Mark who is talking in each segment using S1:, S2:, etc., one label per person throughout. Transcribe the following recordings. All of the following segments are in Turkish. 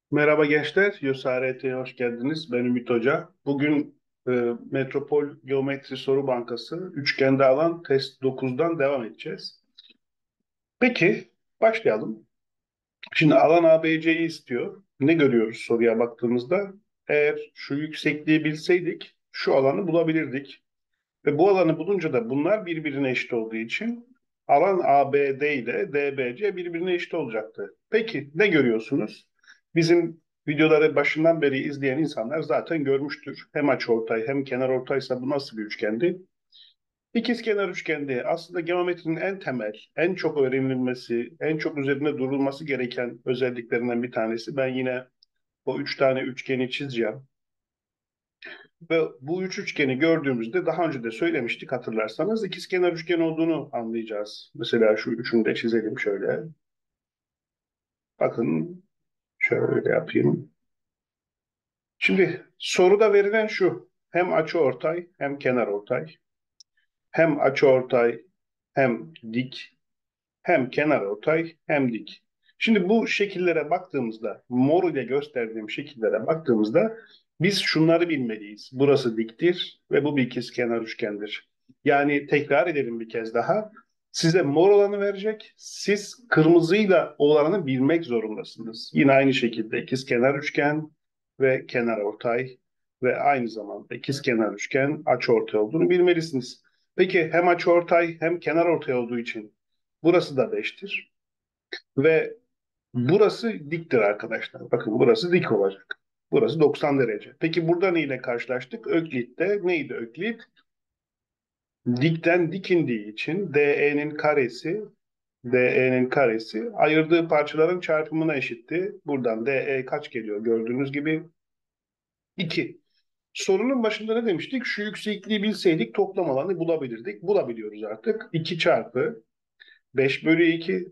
S1: Merhaba gençler, YÖSART'ye hoş geldiniz. Ben Ümit Hoca. Bugün Metropol Geometri Soru Bankası üçgende alan test 9'dan devam edeceğiz. Peki, başlayalım. Şimdi alan ABC'yi istiyor. Ne görüyoruz soruya baktığımızda? Eğer şu yüksekliği bilseydik şu alanı bulabilirdik. Ve bu alanı bulunca da bunlar birbirine eşit olduğu için alan ABD ile DBC birbirine eşit olacaktı. Peki ne görüyorsunuz? Bizim videoları başından beri izleyen insanlar zaten görmüştür. Hem açıortay hem kenarortaysa bu nasıl bir üçgendi? İkizkenar üçgende aslında geometrinin en temel, en çok öğrenilmesi, en çok üzerinde durulması gereken özelliklerinden bir tanesi. Ben yine o üç tane üçgeni çizeceğim. Ve bu üç üçgeni gördüğümüzde daha önce de söylemiştik hatırlarsanız ikizkenar üçgen olduğunu anlayacağız. Mesela şu üçünü de çizelim şöyle. Bakın şöyle yapayım. Şimdi soruda verilen şu. Hem açıortay hem kenarortay. Hem açıortay hem dik. Hem kenarortay hem dik. Şimdi bu şekillere baktığımızda, mor ile gösterdiğim şekillere baktığımızda biz şunları bilmeliyiz. Burası diktir ve bu bir ikizkenar üçgendir. Yani tekrar edelim bir kez daha. Size mor olanı verecek, siz kırmızıyla olanı bilmek zorundasınız. Yine aynı şekilde ikizkenar üçgen ve kenarortay ve aynı zamanda ikizkenar üçgen açıortay olduğunu bilmelisiniz. Peki hem açıortay hem kenarortay olduğu için burası da 5'tir. Ve burası diktir arkadaşlar. Bakın burası dik olacak. Burası 90 derece. Peki burada neyle karşılaştık? Öklit'te neydi Öklit? Dikten dik indiği için DE'nin karesi ayırdığı parçaların çarpımına eşitti. Buradan DE kaç geliyor gördüğünüz gibi? 2. Sorunun başında ne demiştik? Şu yüksekliği bilseydik toplam alanı bulabilirdik. Bulabiliyoruz artık. 2 çarpı 5 bölü 2.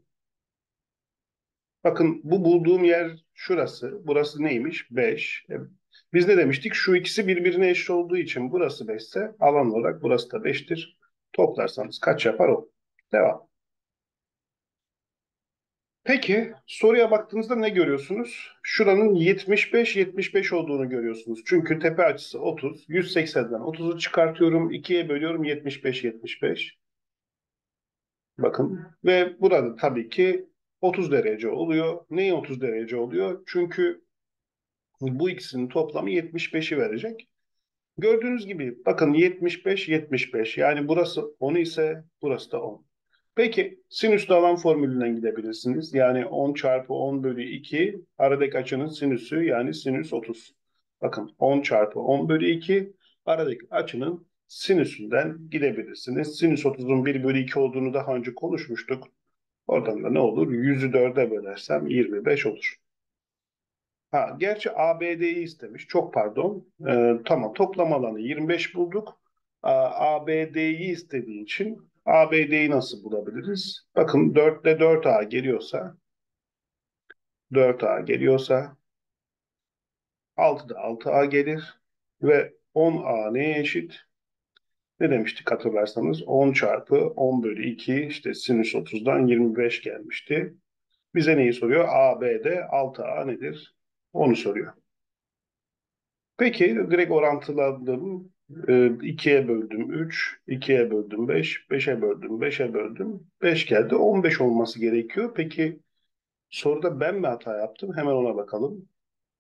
S1: Bakın bu bulduğum yer şurası. Burası neymiş? 5. Biz ne demiştik? Şu ikisi birbirine eşit olduğu için burası 5 ise alan olarak burası da 5'tir. Toplarsanız kaç yapar o? Devam. Peki soruya baktığınızda ne görüyorsunuz? Şuranın 75-75 olduğunu görüyorsunuz. Çünkü tepe açısı 30. 180'den 30'u çıkartıyorum. 2'ye bölüyorum 75-75. Bakın ve burada tabii ki 30 derece oluyor. Neyi 30 derece oluyor? Çünkü bu ikisinin toplamı 75'i verecek. Gördüğünüz gibi bakın 75-75 yani burası 10 ise burası da 10. Peki sinüs alan formülünden gidebilirsiniz. Yani 10 çarpı 10 bölü 2 aradaki açının sinüsü yani sinüs 30. Bakın 10 çarpı 10 bölü 2 aradaki açının sinüsünden gidebilirsiniz. Sinüs 30'un 1 bölü 2 olduğunu daha önce konuşmuştuk. Oradan da ne olur? 100'ü 4'e bölersem 25 olur. Ha, gerçi ABD'yi istemiş. Çok pardon. Tamam toplam alanı 25 bulduk. ABD'yi istediği için ABD'yi nasıl bulabiliriz? Bakın 4 ile 4A geliyorsa 4A geliyorsa 6 da 6A gelir ve 10A neye eşit? Ne demiştik hatırlarsanız 10 çarpı 10 bölü 2 işte sinüs 30'dan 25 gelmişti. Bize neyi soruyor? ABD 6A nedir? Onu soruyor. Peki direkt orantıladım. 2'ye böldüm 3, 2'ye böldüm 5, 5'e böldüm, 5'e böldüm. 5 geldi. 15 olması gerekiyor. Peki soruda ben mi hata yaptım? Hemen ona bakalım.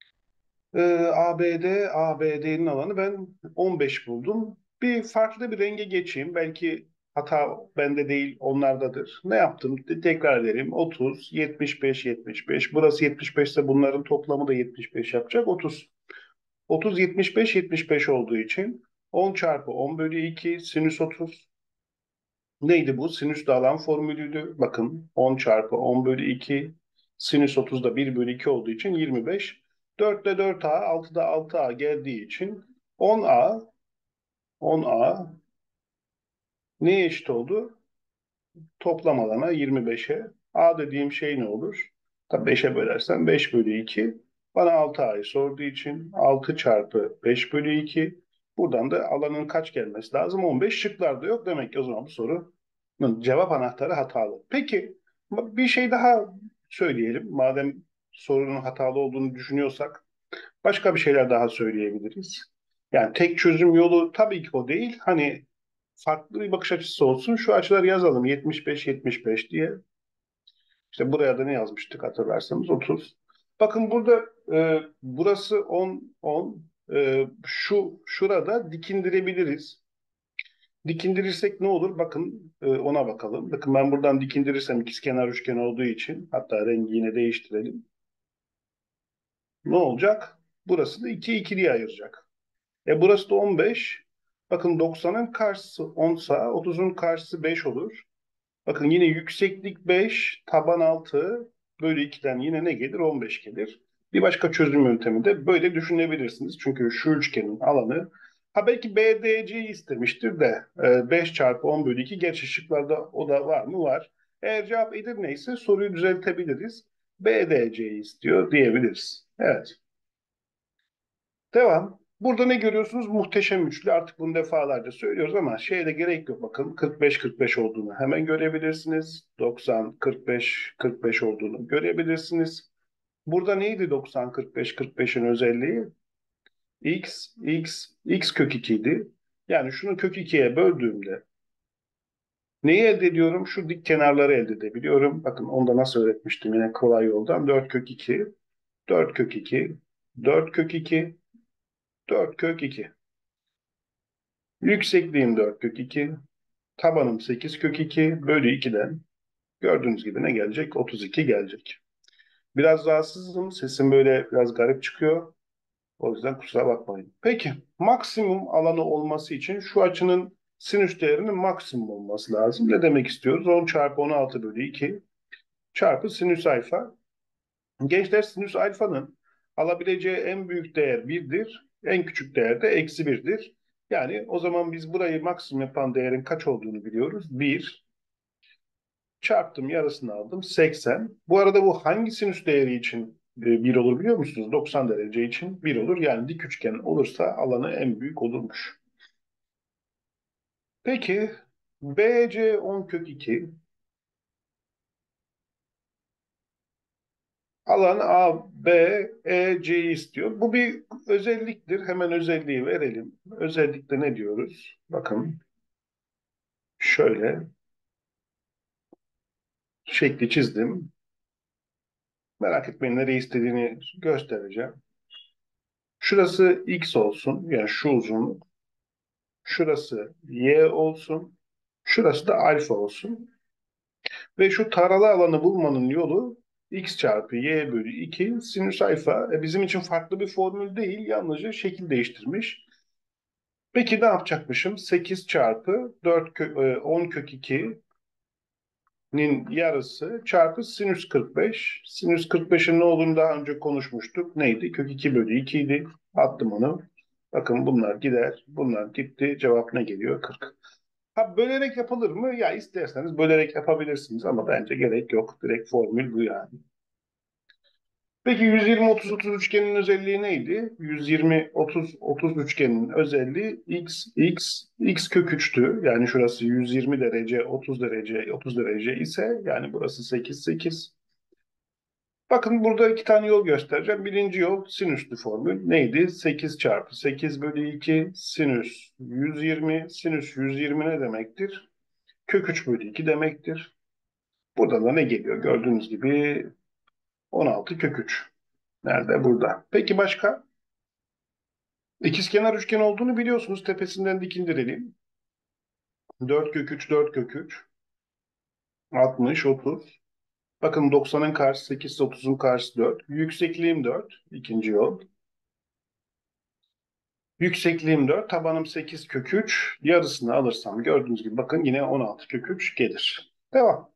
S1: ABD'nin alanı ben 15 buldum. Bir farklı bir renge geçeyim. Belki hata bende değil, onlardadır. Ne yaptım? Tekrar edelim. 30, 75, 75. Burası 75 ise bunların toplamı da 75 yapacak. 30. 30 75 75 olduğu için 10 çarpı 10 bölü 2 sinüs 30. Neydi bu? Sinüs dağılan formülüydü. Bakın 10 çarpı 10 bölü 2 sinüs 30 da 1 bölü 2 olduğu için 25. 4 ile 4A 6'da 6A geldiği için 10A 10A neye eşit oldu? Toplam alana 25'e. A dediğim şey ne olur? Tabii 5'e bölersem 5 bölü 2. Bana 6A'yı sorduğu için 6 çarpı 5 bölü 2. Buradan da alanın kaç gelmesi lazım? 15 şıklarda yok. Demek ki o zaman bu sorunun cevap anahtarı hatalı. Peki bir şey daha söyleyelim. Madem sorunun hatalı olduğunu düşünüyorsak başka bir şeyler daha söyleyebiliriz. Yani tek çözüm yolu tabii ki o değil. Hani farklı bir bakış açısı olsun. Şu açıları yazalım 75-75 diye. İşte buraya da ne yazmıştık hatırlarsanız 30. Bakın burada burası 10. Şurada dikindirebiliriz. Dikindirirsek ne olur? Bakın ona bakalım. Bakın ben buradan dikindirirsem ikizkenar üçgen olduğu için hatta rengi yine değiştirelim. Ne olacak? Burası da 2 ikiliye ayıracak. Burası da 15. Bakın 90'ın karşısı 10 sa 30'un karşısı 5 olur. Bakın yine yükseklik 5, taban 6 bölü 2'den yine ne gelir? 15 gelir. Bir başka çözüm yöntemi de böyle düşünebilirsiniz. Çünkü şu üçgenin alanı belki BDC'yi istemiştir de 5 çarpı 10 bölü 2 gerçi şıklarda o da var mı? Var. Eğer cevap Edirne soruyu düzeltebiliriz. BDC'yi istiyor diyebiliriz. Evet. Devam. Burada ne görüyorsunuz? Muhteşem üçlü. Artık bunu defalarca söylüyoruz ama şeye de gerek yok. Bakın 45-45 olduğunu hemen görebilirsiniz. 90-45-45 olduğunu görebilirsiniz. Burada neydi 90-45-45'in özelliği? X kök 2 idi. Yani şunu kök 2'ye böldüğümde neyi elde ediyorum? Şu dik kenarları elde edebiliyorum. Bakın onda nasıl öğretmiştim yine kolay yoldan. 4 kök 2, 4 kök 2, 4 kök 2, 4 kök 2. Yüksekliğim 4 kök 2. Tabanım 8 kök 2 bölü 2'den gördüğünüz gibi ne gelecek? 32 gelecek. Biraz rahatsızım. Sesim böyle biraz garip çıkıyor. O yüzden kusura bakmayın. Peki maksimum alanı olması için şu açının sinüs değerinin maksimum olması lazım. Ne demek istiyoruz? 10 çarpı 16 bölü 2 çarpı sinüs alfa. Gençler sinüs alfanın alabileceği en büyük değer 1'dir. En küçük değer de eksi 1'dir. Yani o zaman biz burayı maksimum yapan değerin kaç olduğunu biliyoruz. 1 çarptım yarısını aldım 80. Bu arada bu hangi sinüs değeri için 1 olur biliyor musunuz? 90 derece için 1 olur. Yani dik üçgen olursa alanı en büyük olurmuş. Peki BC 10 kök 2 alan ABEC'yi istiyor. Bu bir özelliktir. Hemen özelliği verelim. Özellikle ne diyoruz? Bakın şöyle şekli çizdim. Merak etmeyin nereye istediğini göstereceğim. Şurası X olsun. Yani şu uzunluk. Şurası Y olsun. Şurası da alfa olsun. Ve şu taralı alanı bulmanın yolu x çarpı y bölü 2 sinüs alfa. Bizim için farklı bir formül değil. Yalnızca şekil değiştirmiş. Peki ne yapacakmışım? 8 çarpı 10 kök 2'nin yarısı çarpı sinüs 45. Sinüs 45'in ne olduğunu daha önce konuşmuştuk. Neydi? Kök 2 bölü 2 idi. Attım onu. Bakın bunlar gider. Bunlar gitti. Cevap ne geliyor? 40. Bölerek yapılır mı? Ya isterseniz bölerek yapabilirsiniz ama bence gerek yok. Direkt formül bu yani. Peki 120-30-30 üçgenin özelliği neydi? 120-30-30 üçgenin özelliği x kök 3'tü. Yani şurası 120 derece, 30 derece, 30 derece ise yani burası 8. Bakın burada iki tane yol göstereceğim. Birinci yol sinüslü formül. Neydi? 8 çarpı 8 bölü 2 sinüs 120. Sinüs 120 ne demektir? Kök 3 bölü 2 demektir. Buradan da ne geliyor? Gördüğünüz gibi 16 kök 3. Nerede? Burada. Peki başka? İkizkenar üçgen olduğunu biliyorsunuz. Tepesinden dikindirelim. 4 kök 3, 4 kök 3. 60, 30. Bakın 90'ın karşısı 8, 30'un karşısı 4. Yüksekliğim 4. İkinci yol. Yüksekliğim 4. Tabanım 8 kök 3. Yarısını alırsam gördüğünüz gibi bakın yine 16 kök 3 gelir. Devam.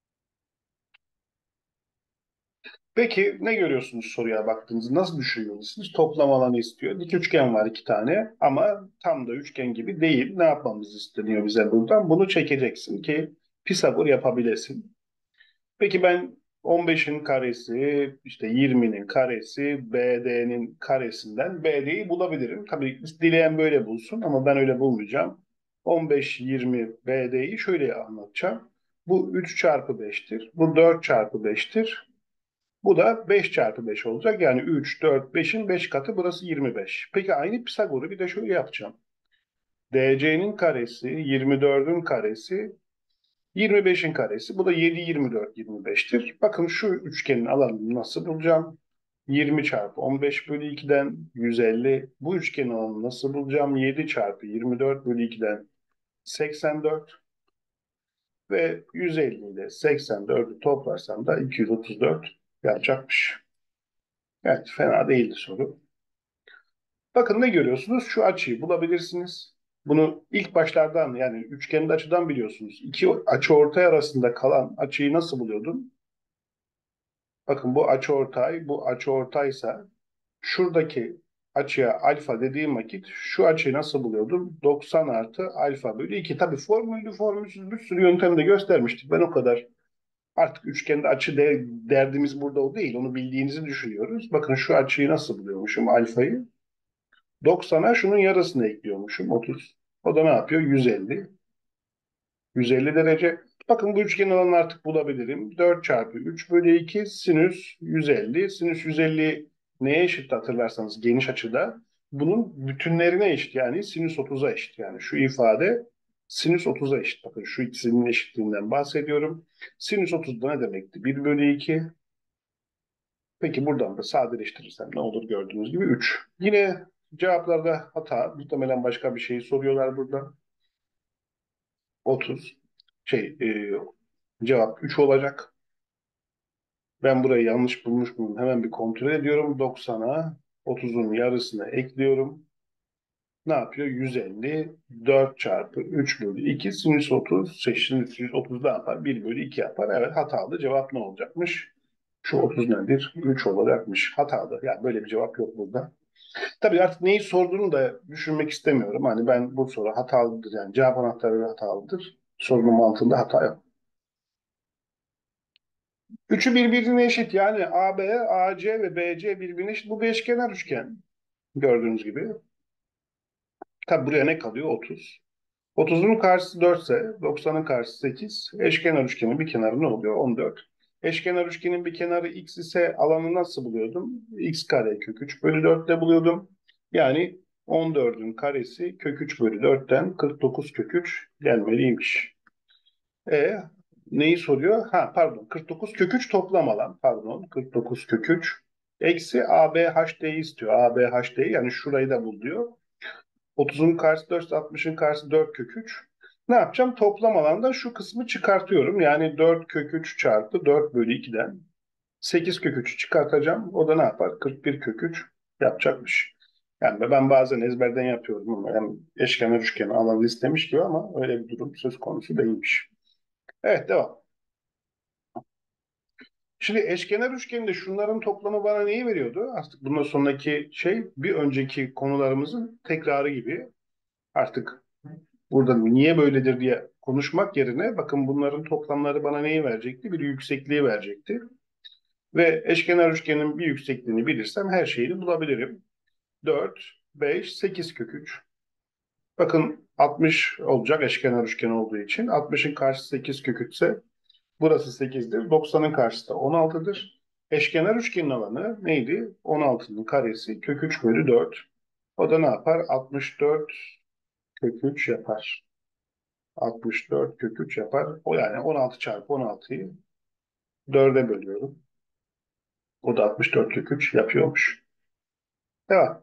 S1: Peki ne görüyorsunuz soruya baktığınızda? Nasıl düşünüyorsunuz? Toplam alanı istiyor. Dik üçgen var iki tane ama tam da üçgen gibi değil. Ne yapmamız isteniyor bize buradan? Bunu çekeceksin ki Pisagor yapabilesin. Peki ben 15'in karesi, işte 20'nin karesi, BD'nin karesinden BD'yi bulabilirim. Tabii dileyen böyle bulsun ama ben öyle bulmayacağım. 15, 20 BD'yi şöyle anlatacağım. Bu 3 çarpı 5'tir. Bu 4 çarpı 5'tir. Bu da 5 çarpı 5 olacak. Yani 3, 4, 5'in 5 katı, burası 25. Peki aynı Pisagor'u bir de şöyle yapacağım. DC'nin karesi, 24'ün karesi, 25'in karesi. Bu da 7, 24, 25'tir. Bakın şu üçgenin alanını nasıl bulacağım? 20 çarpı 15 bölü 2'den 150. Bu üçgenin alanını nasıl bulacağım? 7 çarpı 24 bölü 2'den 84. Ve 150 ile 84'ü toplarsam da 234 yapacakmış. Evet, fena değildi soru. Bakın ne görüyorsunuz? Şu açıyı bulabilirsiniz. Bunu ilk başlardan, yani üçgenli açıdan biliyorsunuz. İki açıortay arasında kalan açıyı nasıl buluyordun? Bakın bu açıortay, bu açıortaysa şuradaki açıya alfa dediğim vakit şu açıyı nasıl buluyordum? 90 artı alfa bölü 2. Tabii formüllü formülsüz bir sürü yöntemi de göstermiştik. Ben o kadar artık üçgende açı derdimiz burada o değil. Onu bildiğinizi düşünüyoruz. Bakın şu açıyı nasıl buluyormuşum alfayı? 90'a şunun yarısını ekliyormuşum 30. O da ne yapıyor? 150. 150 derece. Bakın bu üçgenin alanını artık bulabilirim. 4 çarpı 3 bölü 2 sinüs 150. Sinüs 150 neye eşit hatırlarsanız geniş açıda. Bunun bütünlerine eşit, yani sinüs 30'a eşit. Yani şu ifade sinüs 30'a eşit. Bakın şu ikisinin eşitliğinden bahsediyorum. Sinüs 30 da ne demekti? 1 bölü 2. Peki buradan da sadeleştirirsem ne olur, gördüğünüz gibi 3. Yine cevaplarda hata. Muhtemelen başka bir şey soruyorlar burada. 30. Şey, cevap 3 olacak. Ben burayı yanlış bulmuş muyum? Hemen bir kontrol ediyorum. 90'a 30'un yarısını ekliyorum. Ne yapıyor? 150. 4 çarpı 3 bölü 2 sinüs 30. Sinüs 30 ne yapar? 1 bölü 2 yapar. Evet, hatalı. Cevap ne olacakmış? Şu 30 nedir? 3 olacakmış. Hatalı. Yani böyle bir cevap yok burada. Tabii artık neyi sorduğunu da düşünmek istemiyorum. Hani ben bu soru hatalıdır, yani cevap anahtarı hatalıdır. Sorunun mantığında hata yok. Üçü birbirine eşit, yani AB, AC ve BC birbirine eşit. Bu bir eşkenar üçgen gördüğünüz gibi. Tabii buraya ne kalıyor? 30. 30'un karşısı 4 ise 90'ın karşısı 8. Eşkenar üçgenin bir kenarı ne oluyor? 14. Eşkenar üçgenin bir kenarı x ise alanı nasıl buluyordum? X kare kök 3 bölü 4 ile buluyordum. Yani 14'ün karesi kök 3 bölü 4'ten 49 kök 3 gelmeliymiş. E neyi soruyor? Ha pardon, 49 kök 3 toplam alan, pardon, 49 kök 3 eksi ABHD'yi istiyor. ABHD'yi, yani şurayı da bul diyor. 30'un karşısı 4, 60'ın karşısı 4 kök 3. Ne yapacağım? Toplam alanda şu kısmı çıkartıyorum. Yani 4 kök 3 çarpı 4 bölü 2'den 8 kök 3'ü çıkartacağım. O da ne yapar? 41 kök 3 yapacakmış. Yani ben bazen ezberden yapıyorum ama hem eşkenar üçgen alanı istemiş gibi, ama öyle bir durum söz konusu değilmiş. Evet, devam. Şimdi eşkenar üçgeninde şunların toplamı bana neyi veriyordu? Artık bundan sonraki şey bir önceki konularımızın tekrarı gibi. Artık burada niye böyledir diye konuşmak yerine bakın bunların toplamları bana neyi verecekti? Bir yüksekliği verecekti. Ve eşkenar üçgenin bir yüksekliğini bilirsem her şeyi bulabilirim. 4, 5, 8 kök 3. Bakın 60 olacak eşkenar üçgen olduğu için. 60'ın karşısı 8 kök 3 ise burası 8'dir. 90'ın karşısı da 16'dır. Eşkenar üçgenin alanı neydi? 16'nın karesi kök 3 bölü 4. O da ne yapar? 64 kök 3 yapar. 64 kök 3 yapar. O yani 16 çarpı 16'yı 4'e bölüyorum. O da 64 kök 3 yapıyormuş. Devam.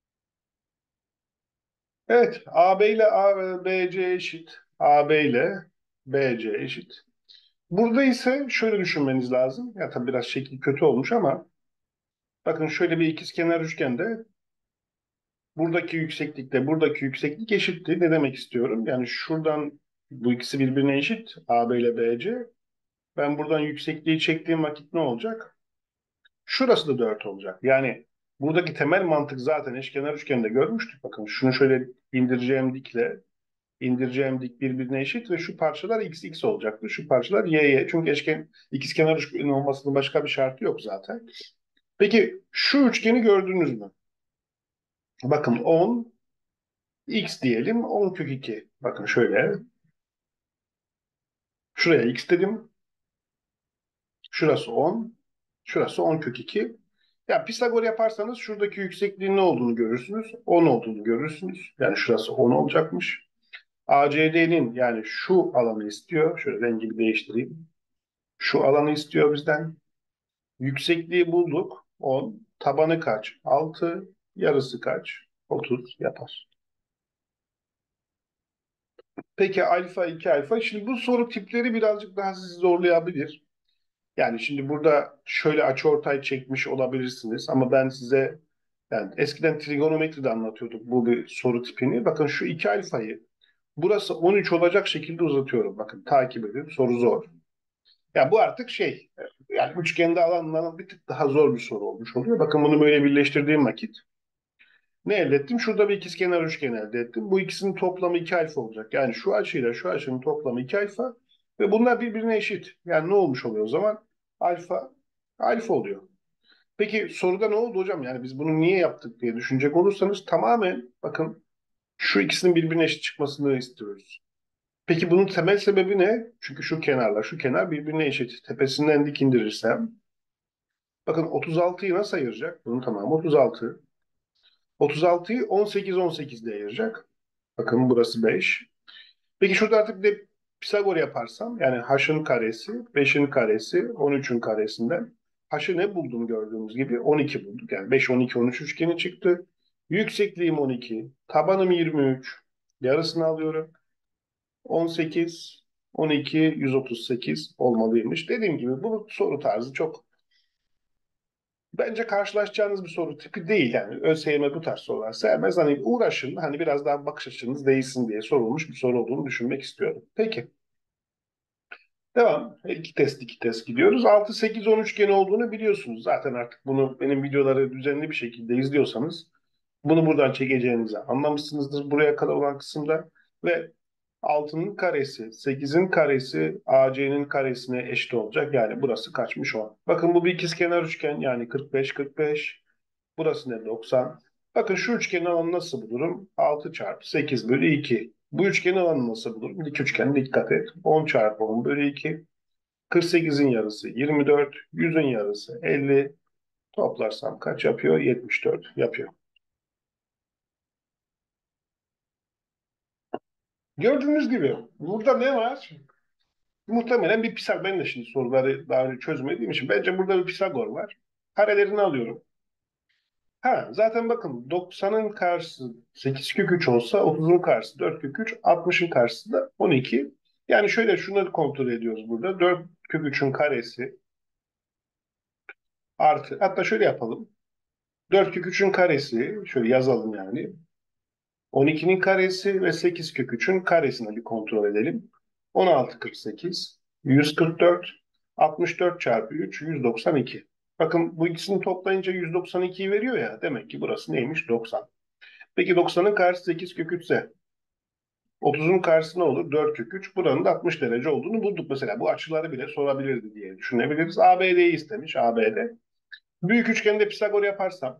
S1: Evet. AB ile BC eşit. AB ile BC eşit. Burada ise şöyle düşünmeniz lazım. Ya tabii biraz şekil kötü olmuş ama bakın şöyle bir ikizkenar üçgende buradaki yükseklikle buradaki yükseklik eşitti. Ne demek istiyorum? Yani şuradan bu ikisi birbirine eşit. AB ile BC. Ben buradan yüksekliği çektiğim vakit ne olacak? Şurası da 4 olacak. Yani buradaki temel mantık zaten eşkenar üçgende görmüştük. Bakın şunu şöyle indireceğim dik birbirine eşit ve şu parçalar x x olacaktı. Şu parçalar y y. Çünkü ikizkenar üçgen olmasının başka bir şartı yok zaten. Peki şu üçgeni gördünüz mü? Bakın 10 x diyelim, 10 kök 2. Bakın şöyle. Şuraya x dedim. Şurası 10. Şurası 10 kök 2. Ya Pisagor yaparsanız şuradaki yüksekliğin ne olduğunu görürsünüz. 10 olduğunu görürsünüz. Yani şurası 10 olacakmış. ACD'nin yani şu alanı istiyor. Şöyle rengi bir değiştireyim. Şu alanı istiyor bizden. Yüksekliği bulduk. 10. Tabanı kaç? 6. Yarısı kaç? 30 yapar. Peki alfa 2 alfa. Şimdi bu soru tipleri birazcık daha sizi zorlayabilir. Yani şimdi burada şöyle açıortay çekmiş olabilirsiniz ama ben size yani eskiden trigonometride anlatıyorduk bu bir soru tipini. Bakın şu 2 alfayı burası 13 olacak şekilde uzatıyorum. Bakın takip edin. Soru zor. Ya bu artık şey yani üçgende alanların bir tık daha zor bir soru olmuş oluyor. Bakın bunu böyle birleştirdiğim vakit ne elde ettim? Şurada bir ikizkenar üçgen elde ettim. Bu ikisinin toplamı 2 alfa olacak. Yani şu açıyla şu açının toplamı 2 alfa ve bunlar birbirine eşit. Yani ne olmuş oluyor o zaman? Alfa, alfa oluyor. Peki soruda ne oldu hocam? Yani biz bunu niye yaptık diye düşünecek olursanız tamamen bakın şu ikisinin birbirine eşit çıkmasını istiyoruz. Peki bunun temel sebebi ne? Çünkü şu kenarla şu kenar birbirine eşit. Tepesinden dik indirirsem bakın 36'yı nasıl ayıracak? Bunun tamamı 36. 36'yı 18 18 diye ayıracak. Bakın burası 5. Peki şurada artık bir de Pisagor yaparsam yani h'ın karesi, 5'in karesi, 13'ün karesinden h'ı ne buldum gördüğünüz gibi 12 bulduk. Yani 5, 12, 13 üçgeni çıktı. Yüksekliğim 12, tabanım 23. Yarısını alıyorum. 18, 12, 138 olmalıymış. Dediğim gibi bu soru tarzı çok bence karşılaşacağınız bir soru tipi değil. Yani ÖSYM bu tarz sorular sevmez. Hani uğraşın, hani biraz daha bakış açınız değişsin diye sorulmuş bir soru olduğunu düşünmek istiyorum. Peki. Devam. İki test iki test gidiyoruz. 6, 8, 10 üçgeni olduğunu biliyorsunuz. Zaten artık bunu benim videoları düzenli bir şekilde izliyorsanız bunu buradan çekeceğinizi anlamışsınızdır buraya kadar olan kısımda. Ve 6'nın karesi, 8'in karesi AC'nin karesine eşit olacak. Yani burası kaçmış 10. Bakın bu bir ikizkenar üçgen yani 45, 45. Burası ne? 90. Bakın şu üçgenin alanı nasıl bulurum? 6 çarpı 8 bölü 2. Bu üçgenin alanı nasıl bulurum? Dik üçgene dikkat et. 10 çarpı 10 bölü 2. 48'in yarısı 24. 100'ün yarısı 50. Toplarsam kaç yapıyor? 74 yapıyor. Gördüğünüz gibi burada ne var? Muhtemelen bir Pisagor. Ben de şimdi soruları daha önce çözmediğim için bence burada bir Pisagor var. Karelerini alıyorum. Ha, zaten bakın 90'ın karşısı 8 kök 3 olsa 30'un karşısı 4 kök 3, 60'ın karşısı da 12. Yani şöyle şunları kontrol ediyoruz burada. 4 kök 3'ün karesi artı hatta şöyle yapalım. 4 kök 3'ün karesi şöyle yazalım yani. 12'nin karesi ve 8 kök 3'ün karesini bir kontrol edelim. 16 48, 144, 64 çarpı 3, 192. Bakın bu ikisini toplayınca 192'yi veriyor ya. Demek ki burası neymiş? 90. Peki 90'ın karşısı 8 kök 3 ise 30'un karşısı ne olur? 4 kök 3. Buranın da 60 derece olduğunu bulduk mesela. Bu açıları bile sorabilirdi diye düşünebiliriz. ABD'yi istemiş. ABD. Büyük üçgende Pisagor yaparsam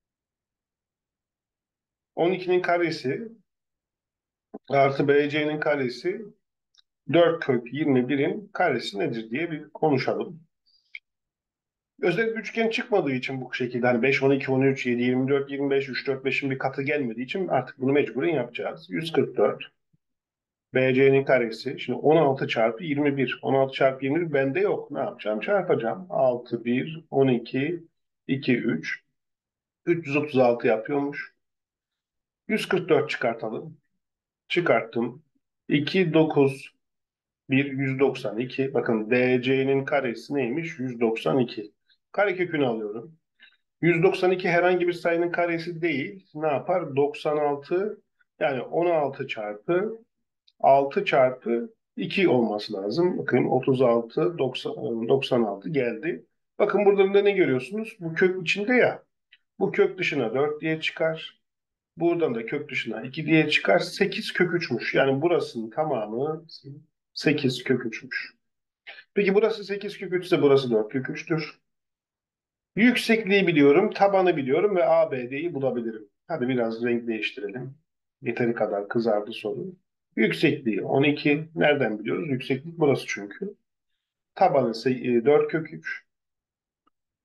S1: 12'nin karesi artı BC'nin karesi 4 kök 21'in karesi nedir diye bir konuşalım. Özel bir üçgen çıkmadığı için bu şekilde hani 5, 12, 13, 7, 24, 25, 3, 4, 5'in bir katı gelmediği için artık bunu mecburen yapacağız. 144 BC'nin karesi. Şimdi 16 çarpı 21. 16 çarpı 21 bende yok. Ne yapacağım? Çarpacağım. 6, 1, 12, 2, 3. 336 yapıyormuş. 144 çıkartalım. Çıkarttım. 2, 9, 1, 192. Bakın DC'nin karesi neymiş? 192. Karekökünü alıyorum. 192 herhangi bir sayının karesi değil. Ne yapar? 96 yani 16 çarpı 6 çarpı 2 olması lazım. Bakın 36, 90, 96 geldi. Bakın burada da ne görüyorsunuz? Bu kök içinde ya. Bu kök dışına 4 diye çıkar. Buradan da kök dışına 2 diye çıkar. 8 kök 3'müş. Yani burasının tamamı 8 kök 3'müş. Peki burası 8 kök 3 ise burası 4 kök 3'tür. Yüksekliği biliyorum, tabanı biliyorum ve ABD'yi bulabilirim. Hadi biraz renk değiştirelim. Yeteri kadar kızardı soru. Yüksekliği 12. Nereden biliyoruz? Yükseklik burası çünkü. Tabanı ise 4 kök 3.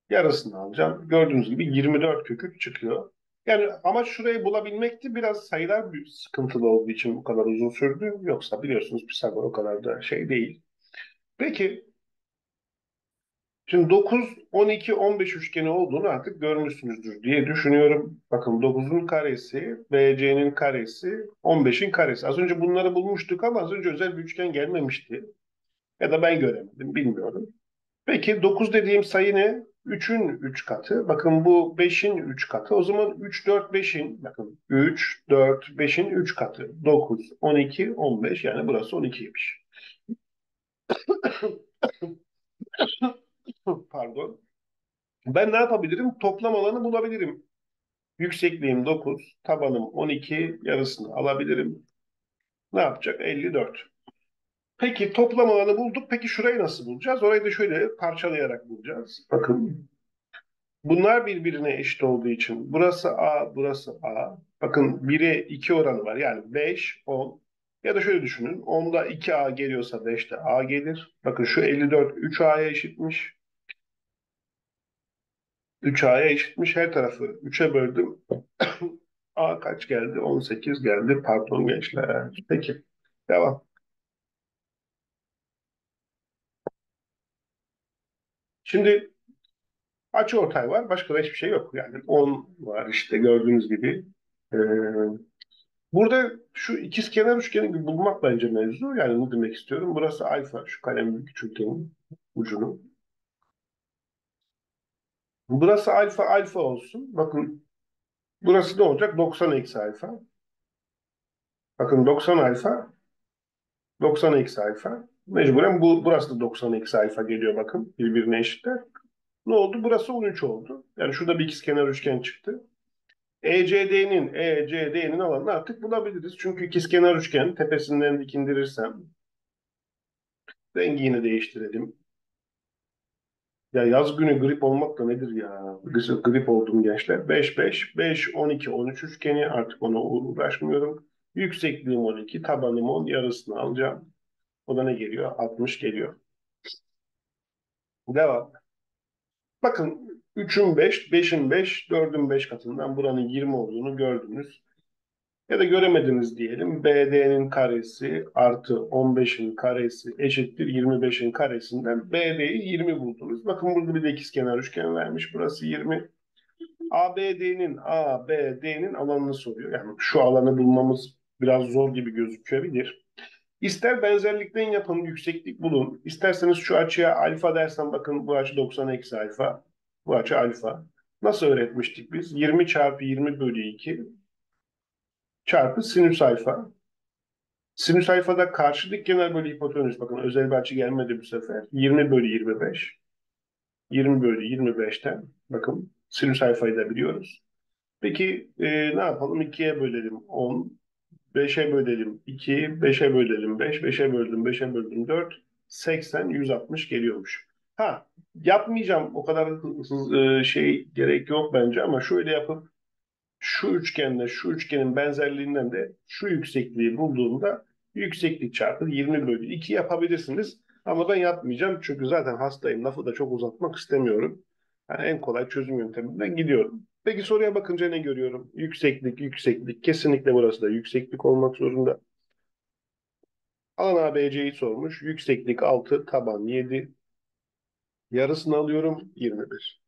S1: Yarısını alacağım. Gördüğünüz gibi 24 kök 3 çıkıyor. Yani amaç şurayı bulabilmekti. Biraz sayılar bir sıkıntılı olduğu için bu kadar uzun sürdü. Yoksa biliyorsunuz Pisagor o kadar da şey değil. Peki şimdi 9, 12, 15 üçgeni olduğunu artık görmüşsünüzdür diye düşünüyorum. Bakın 9'un karesi, BC'nin karesi, 15'in karesi. Az önce bunları bulmuştuk ama az önce özel bir üçgen gelmemişti. Ya da ben göremedim, bilmiyorum. Peki 9 dediğim sayı ne? 3'ün 3 katı. Bakın bu 5'in 3 katı. O zaman 3, 4, 5'in bakın 3, 4, 5'in 3 katı. 9, 12, 15 yani burası 12'ymiş. Pardon. Ben ne yapabilirim? Toplam alanı bulabilirim. Yüksekliğim 9, tabanım 12, yarısını alabilirim. Ne yapacak? 54. Peki toplam alanı bulduk. Peki şurayı nasıl bulacağız? Orayı da şöyle parçalayarak bulacağız. Bakın bunlar birbirine eşit olduğu için burası A, burası A. Bakın 1'e 2 oranı var. Yani 5, 10. Ya da şöyle düşünün. 10'da 2A geliyorsa 5'te A gelir. Bakın şu 54 3A'ya eşitmiş. 3A'ya eşitmiş. Her tarafı 3'e böldüm. A kaç geldi? 18 geldi. Pardon gençler. Peki. Devam. Şimdi açıortay var. Başka da hiçbir şey yok. Yani 10 var işte gördüğünüz gibi. Ee, Burada şu ikizkenar üçgeni bulmak bence mevzu. Yani ne demek istiyorum? Burası alfa. Şu kalemin küçültenin ucunu. Burası alfa alfa olsun. Bakın burası ne olacak? 90 eksi alfa. Bakın 90 alfa 90 eksi alfa. Mecburen burası da 90 eksi alfa geliyor bakın. Birbirine eşitler. Ne oldu? Burası 13 oldu. Yani şurada bir ikizkenar üçgen çıktı. ECD'nin alanını artık bulabiliriz. Çünkü ikizkenar üçgen tepesinden dik indirirsem rengini değiştirelim. Ya yaz günü grip olmak da nedir ya? Grip oldum gençler. 5, 5, 5, 12, 13 üçgeni artık ona uğraşmıyorum. Yüksekliğim 12, tabanım 10, yarısını alacağım. O da ne geliyor? 60 geliyor. Devam. Bakın 3'ün 5, 5'in 5, 4'ün 5 katından buranın 20 olduğunu gördünüz. Ya da göremediniz diyelim. BD'nin karesi artı 15'in karesi eşittir 25'in karesinden BD'yi 20 buldunuz. Bakın burada bir de ikizkenar üçgen vermiş. Burası 20. ABD'nin alanını soruyor. Yani şu alanı bulmamız biraz zor gibi gözükebilir. İster benzerlikten yapın, yükseklik bulun. İsterseniz şu açıya alfa dersen bakın bu açı 90 eksi alfa. Bu açı alfa. Nasıl öğretmiştik biz? 20 çarpı 20 bölü 2 çarpı sinüs alfa. Sinüs alfada karşı dik kenar bölü hipotenüs. Bakın özel bir açı gelmedi bu sefer. 20 bölü 25. 20 bölü 25'ten bakın sinüs alfayı da biliyoruz. Peki ne yapalım? 2'ye bölelim 10, 5'e bölelim 2, 5'e bölelim 5, 5'e böldüm 5'e böldüm 4, 80, 160 geliyormuş. Ha, yapmayacağım o kadar şey gerek yok bence ama şöyle yapıp şu üçgenle şu üçgenin benzerliğinden de şu yüksekliği bulduğumda yükseklik çarpı 20 bölü 2 yapabilirsiniz. Ama ben yapmayacağım çünkü zaten hastayım. Lafı da çok uzatmak istemiyorum. Yani en kolay çözüm yönteminden gidiyorum. Peki soruya bakınca ne görüyorum? Yükseklik, yükseklik. Kesinlikle burası da yükseklik olmak zorunda. Alan ABC'yi sormuş. Yükseklik 6, taban 7. Yarısını alıyorum 21.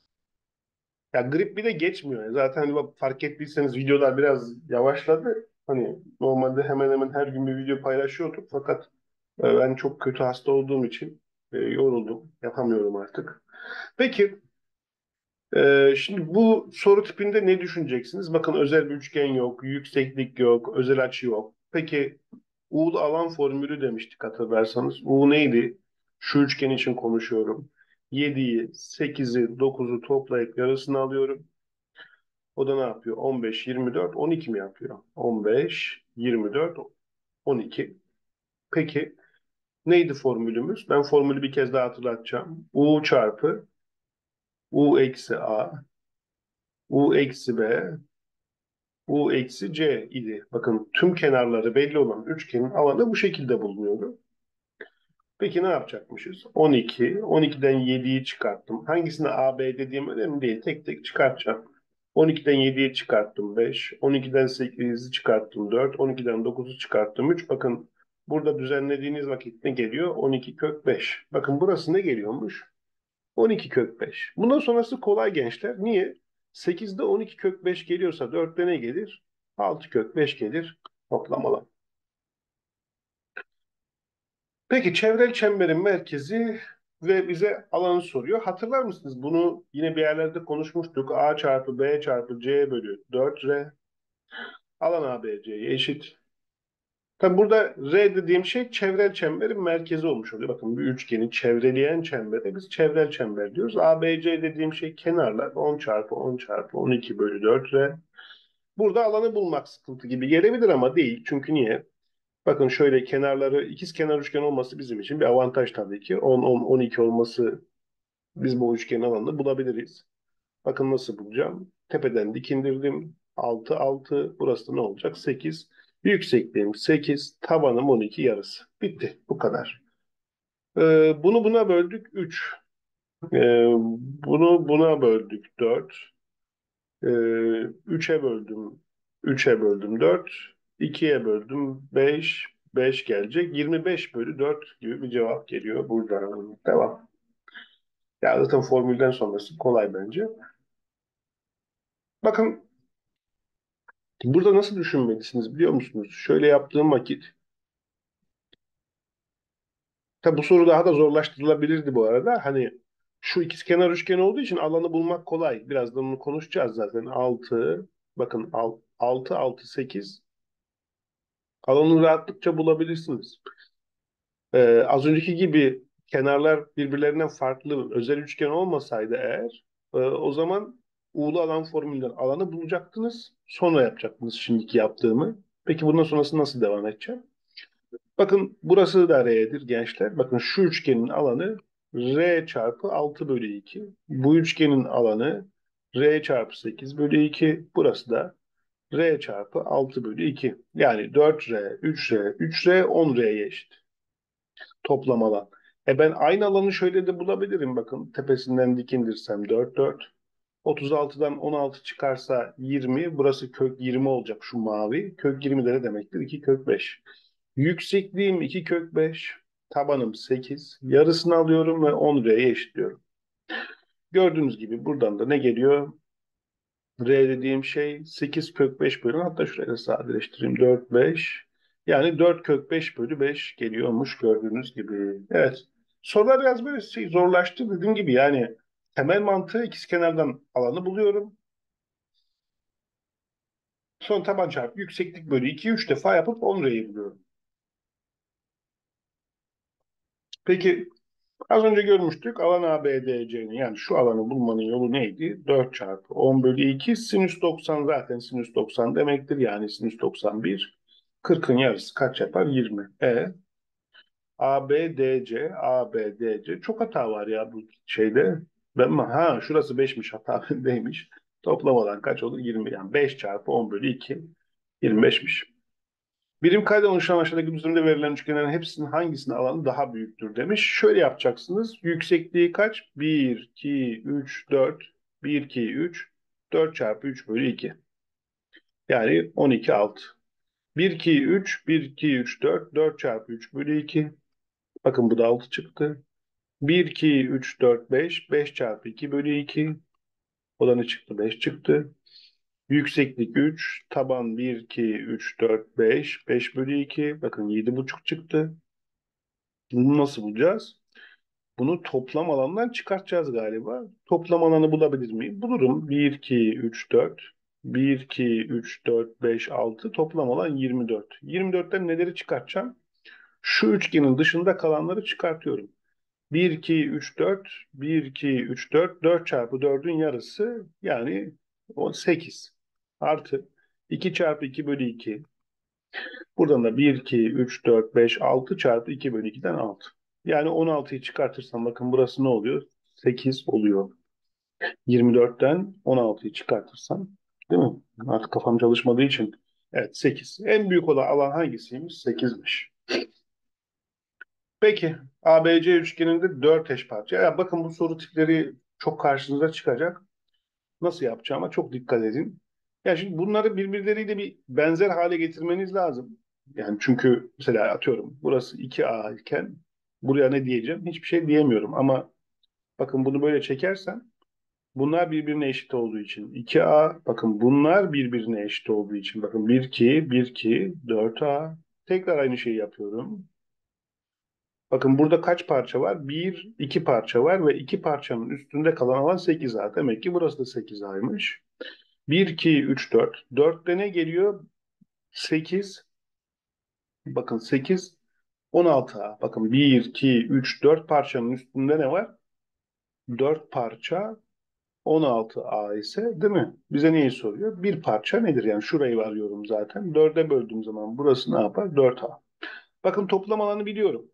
S1: Ya grip bir de geçmiyor. Zaten hani bak fark ettiyseniz videolar biraz yavaşladı. Hani normalde hemen hemen her gün bir video paylaşıyorduk. Fakat ben çok kötü hasta olduğum için yoruldum. Yapamıyorum artık. Peki şimdi bu soru tipinde ne düşüneceksiniz? Bakın özel bir üçgen yok, yükseklik yok, özel açı yok. Peki U'lu alan formülü demiştik hatırlarsanız. U neydi? Şu üçgen için konuşuyorum. 7'yi, 8'i, 9'u toplayıp yarısını alıyorum. O da ne yapıyor? 15, 24, 12 mi yapıyor? 15, 24, 12. Peki neydi formülümüz? Ben formülü bir kez daha hatırlatacağım. U çarpı U eksi A, U eksi B, U eksi C idi. Bakın tüm kenarları belli olan üçgenin alanı bu şekilde bulunuyordu. Peki ne yapacakmışız? 12. 12'den 7'yi çıkarttım. Hangisini A, B dediğim önemli değil. Tek tek çıkartacağım. 12'den 7'yi çıkarttım 5. 12'den 8'i çıkarttım 4. 12'den 9'u çıkarttım 3. Bakın burada düzenlediğiniz vakit ne geliyor? 12 kök 5. Bakın burası ne geliyormuş? 12 kök 5. Bundan sonrası kolay gençler. Niye? 8'de 12 kök 5 geliyorsa 4'te ne gelir? 6 kök 5 gelir. Toplamalar. Peki çevrel çemberin merkezi ve bize alanı soruyor. Hatırlar mısınız? Bunu yine bir yerlerde konuşmuştuk. A çarpı B çarpı C bölü 4R alan ABC'ye eşit. Tabi burada R dediğim şey çevrel çemberin merkezi olmuş oluyor. Bakın bir üçgeni çevreleyen çembere biz çevrel çember diyoruz. ABC dediğim şey kenarlar 10 çarpı 10 çarpı 12 bölü 4R. Burada alanı bulmak sıkıntı gibi gelebilir ama değil. Çünkü niye? Bakın şöyle kenarları ikiz kenar üçgen olması bizim için bir avantaj tabii ki. 10, 10, 12 olması biz bu üçgenin alanını bulabiliriz. Bakın nasıl bulacağım. Tepeden dik indirdim. 6, 6. Burası da ne olacak? 8. Yüksekliğim 8. Tabanım 12 yarısı. Bitti. Bu kadar. Bunu buna böldük 3. Bunu buna böldük 4. 3'e böldüm. 3'e böldüm 4. 2'ye böldüm 5. 5 gelecek. 25 bölü 4 gibi bir cevap geliyor buradan. Devam. Ya zaten formülden sonrası kolay bence. Bakın burada nasıl düşünmelisiniz biliyor musunuz? Şöyle yaptığım vakit. Tabi bu soru daha da zorlaştırılabilirdi bu arada. Hani şu ikizkenar üçgen olduğu için alanı bulmak kolay. Birazdan onu konuşacağız zaten. 6. Bakın 6, 6, 8. Alanı rahatlıkça bulabilirsiniz. Az önceki gibi kenarlar birbirlerinden farklı özel üçgen olmasaydı eğer o zaman uğulu alan formülünden alanı bulacaktınız. Sonra yapacaktınız şimdiki yaptığımı. Peki bundan sonrası nasıl devam edeceğim? Bakın burası da R'dir gençler. Bakın şu üçgenin alanı R çarpı 6 bölü 2. Bu üçgenin alanı R çarpı 8 bölü 2. Burası da R çarpı 6 bölü 2. Yani 4R, 3R, 3R, 10R'ye eşit toplam alan. Ben aynı alanı şöyle de bulabilirim. Bakın tepesinden dik indirsem 4, 4. 36'dan 16 çıkarsa 20. Burası kök 20 olacak şu mavi. Kök 20 de ne demektir? 2 kök 5. Yüksekliğim 2 kök 5. Tabanım 8. Yarısını alıyorum ve 10 R'ye eşitliyorum. Gördüğünüz gibi buradan da ne geliyor? R dediğim şey 8 kök 5 bölü, hatta şuraya da sadeleştireyim, 4 5. Yani 4 kök 5 bölü 5 geliyormuş gördüğünüz gibi. Evet. Sorular biraz böyle zorlaştı dediğim gibi, yani temel mantığı ikizkenardan alanı buluyorum. Son taban çarpı yükseklik bölü 2 3 defa yapıp 10 R'yi buluyorum. Peki az önce görmüştük alan ABDC'nin, yani şu alanı bulmanın yolu neydi? 4 çarpı 10 bölü 2 sinüs 90, zaten sinüs 90 demektir. Yani sinüs 91. 40'ın yarısı kaç yapar? 20. ABDC, ABDC. Çok hata var ya bu şeyde. Ben mi? Ha, şurası 5'miş, hata bendeymiş. Toplamadan kaç olur? 20. Yani 5 çarpı 10 bölü 2. 25'miş. Birim kayda oluşan aşağıdaki düzlemde verilen üçgenlerin hepsinin hangisinin alanı daha büyüktür demiş. Şöyle yapacaksınız. Yüksekliği kaç? 1, 2, 3, 4. 1, 2, 3. 4 çarpı 3 bölü 2. Yani 12, 6. 1, 2, 3. 1, 2, 3, 4. 4 çarpı 3 bölü 2. Bakın bu da 6 çıktı. 1, 2, 3, 4, 5. 5 çarpı 2 bölü 2. O da ne çıktı? 5 çıktı. Yükseklik 3. Taban 1, 2, 3, 4, 5. 5 bölü 2. Bakın 7,5 çıktı. Bunu nasıl bulacağız? Bunu toplam alandan çıkartacağız galiba. Toplam alanı bulabilir miyim? Bulurum. 1, 2, 3, 4. 1, 2, 3, 4, 5, 6. Toplam alan 24. 24'ten neleri çıkartacağım? Şu üçgenin dışında kalanları çıkartıyorum. 1, 2, 3, 4. 1, 2, 3, 4. 4 çarpı 4'ün yarısı, yani 8. Artı 2 çarpı 2 bölü 2. Buradan da 1, 2, 3, 4, 5, 6 çarpı 2 bölü 2'den 6. Yani 16'yı çıkartırsam bakın burası ne oluyor? 8 oluyor. 24'ten 16'yı çıkartırsam, değil mi? Artık kafam çalışmadığı için. Evet, 8. En büyük olan alan hangisiymiş? 8'miş. Peki ABC üçgeninde 4 eş parça. Ya bakın bu soru tipleri çok karşınıza çıkacak. Nasıl yapacağıma çok dikkat edin. Ya şimdi bunları birbirleriyle bir benzer hale getirmeniz lazım. Yani çünkü mesela atıyorum burası 2A iken buraya ne diyeceğim? Hiçbir şey diyemiyorum ama bakın bunu böyle çekersem bunlar birbirine eşit olduğu için 2A, bakın bunlar birbirine eşit olduğu için bakın 1 2 1 2 4A, tekrar aynı şeyi yapıyorum. Bakın burada kaç parça var? Bir, iki parça var ve iki parçanın üstünde kalan alan 8A. Demek ki burası da 8A'ymış. 1, 2, 3, 4. 4'te ne geliyor? 8. Bakın 8, 16A. Bakın 1, 2, 3, 4 parçanın üstünde ne var? 4 parça 16A ise değil mi? Bize neyi soruyor? Bir parça nedir? Yani şurayı arıyorum zaten. 4'e böldüğüm zaman burası ne yapar? 4A. Bakın toplam alanı biliyorum.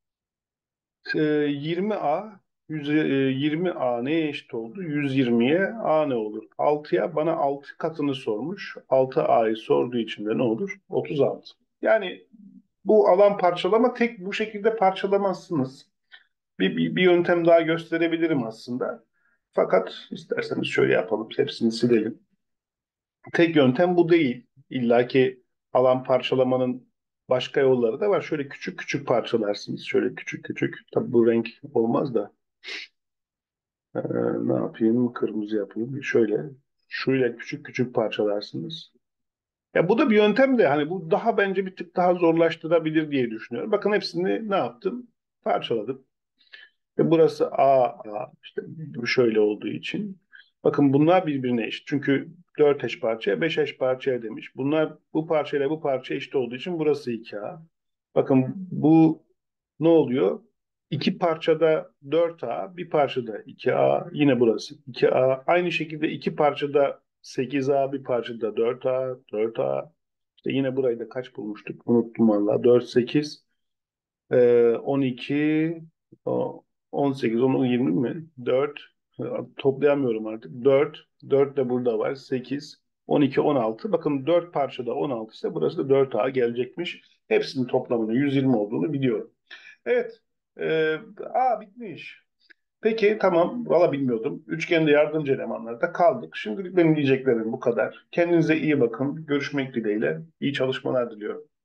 S1: 20A 20A neye eşit oldu? 120'ye A ne olur? 6'ya bana 6 katını sormuş. 6A'yı sorduğu için de ne olur? 36. Yani bu alan parçalama tek bu şekilde parçalamazsınız. Bir yöntem daha gösterebilirim aslında. Fakat isterseniz şöyle yapalım. Hepsini silelim. Tek yöntem bu değil. İlla ki alan parçalamanın başka yolları da var. Şöyle küçük küçük parçalarsınız. Şöyle küçük küçük. Tabii bu renk olmaz da. Ee, ne yapayım? Kırmızı yapayım. Şöyle. Şöyle küçük küçük parçalarsınız. Ya bu da bir yöntem de hani bu daha bence bir tık daha zorlaştırabilir diye düşünüyorum. Bakın hepsini ne yaptım? Parçaladım. Ve burası A, işte bu şöyle olduğu için. Bakın bunlar birbirine eşit. Çünkü 4 eş parçaya 5 eş parçaya demiş. Bunlar bu parçayla bu parça eşit olduğu için burası 2A. Bakın bu ne oluyor? İki parçada 4A, bir parçada 2A, yine burası 2A. Aynı şekilde iki parçada 8A, bir parçada 4A, 4A. İşte yine burayı da kaç bulmuştuk? Unuttum valla. 4, 8, 12, o- 18, 10, 20 mi? 4, toplayamıyorum artık. 4, 4 de burada var. 8, 12, 16. Bakın 4 parçada 16 ise burası da 4A gelecekmiş. Hepsinin toplamının 120 olduğunu biliyorum. Evet. Bitmiş. Peki tamam. Valla bilmiyordum. Üçgende yardımcı elemanlarda kaldık. Şimdilik benim diyeceklerim bu kadar. Kendinize iyi bakın. Görüşmek dileğiyle. İyi çalışmalar diliyorum.